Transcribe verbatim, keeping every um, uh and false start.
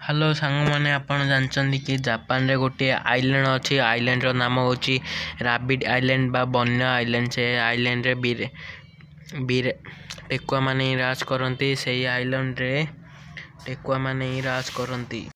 Hello सांग मैंने आपण जानचंदी कि जापान रे गोटे आइलैंड अच्छी आइलैंड रो नाम होची राबिड आइलैंड बा बन्य आइलैंड। से आइलैंड रे बीर बीर टेकुआ माने राज करंती। से आइलैंड रे टेकुआ माने राज करंती।